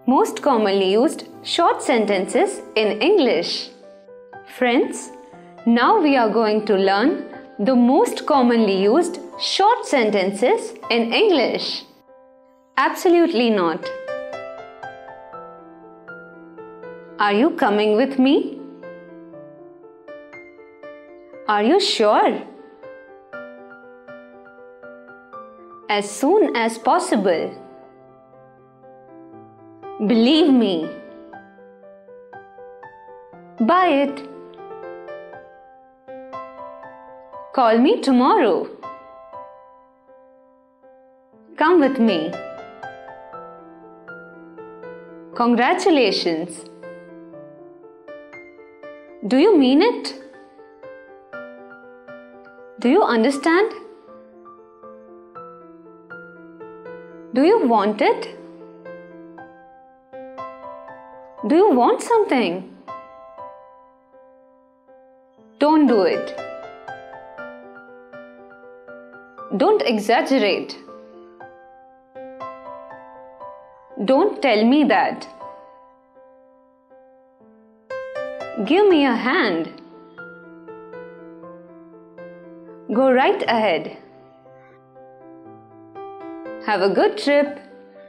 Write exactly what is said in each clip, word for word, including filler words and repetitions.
Most commonly used short sentences in English. Friends, now we are going to learn the most commonly used short sentences in English. Absolutely not. Are you coming with me? Are you sure? As soon as possible. Believe me. Buy it. Call me tomorrow. Come with me. Congratulations. Do you mean it? Do you understand? Do you want it? Do you want something? Don't do it. Don't exaggerate. Don't tell me that. Give me a hand. Go right ahead. Have a good trip.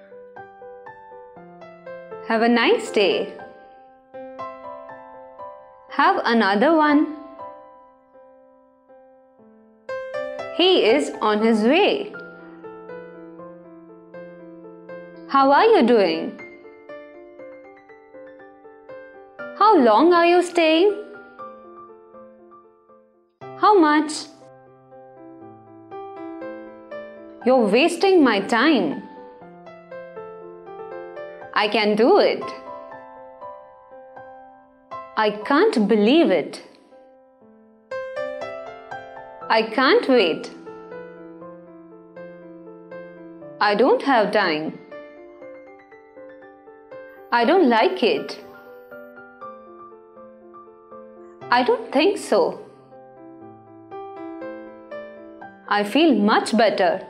Have a nice day. Have another one. He is on his way. How are you doing? How long are you staying? How much? You're wasting my time. I can do it. I can't believe it. I can't wait. I don't have time. I don't like it. I don't think so. I feel much better.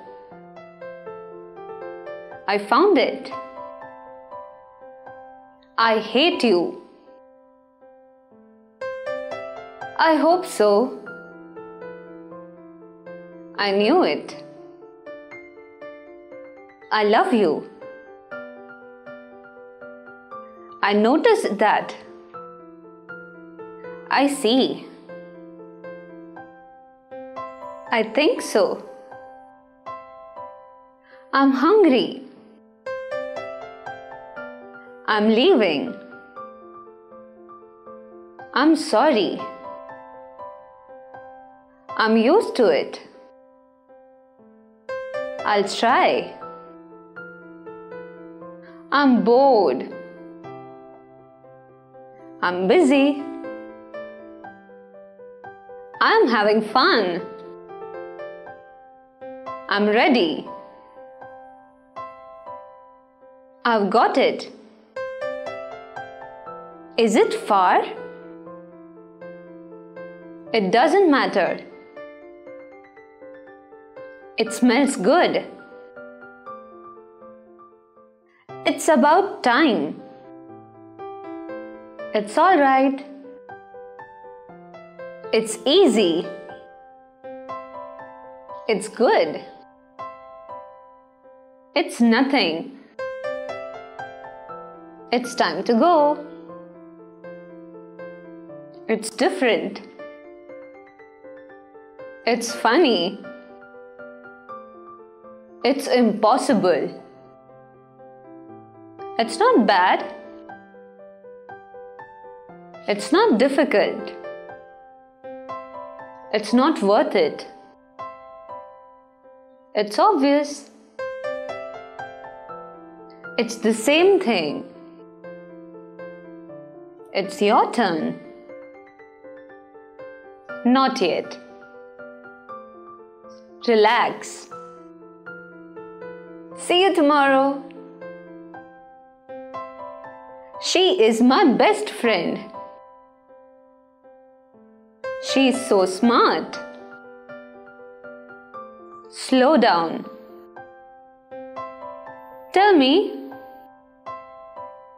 I found it. I hate you. I hope so. I knew it. I love you. I noticed that. I see. I think so. I'm hungry. I'm leaving. I'm sorry. I'm used to it. I'll try. I'm bored. I'm busy. I'm having fun. I'm ready. I've got it. Is it far? It doesn't matter. It smells good. It's about time. It's all right. It's easy. It's good. It's nothing. It's time to go. It's different. It's funny. It's impossible. It's not bad. It's not difficult. It's not worth it. It's obvious. It's the same thing. It's your turn. Not yet. Relax. See you tomorrow. She is my best friend. She is so smart. Slow down. Tell me,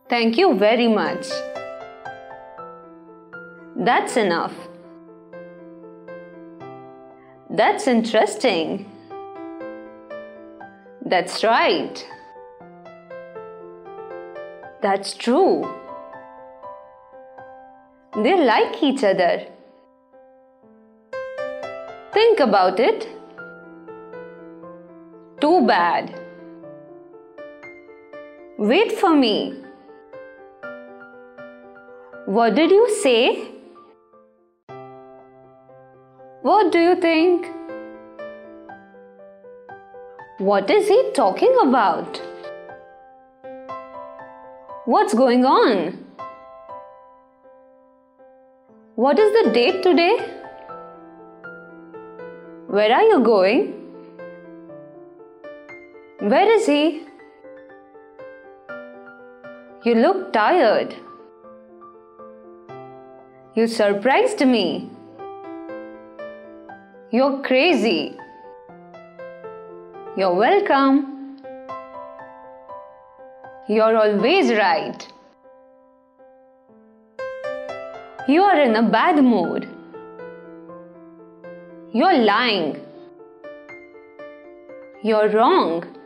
Thank you very much. That's enough. That's interesting. That's right. That's true. They like each other. Think about it. Too bad. Wait for me. What did you say? What do you think? What is he talking about? What's going on? What is the date today? Where are you going? Where is he? You look tired. You surprised me. You're crazy. You're welcome. You're always right. You are in a bad mood. You're lying. You're wrong.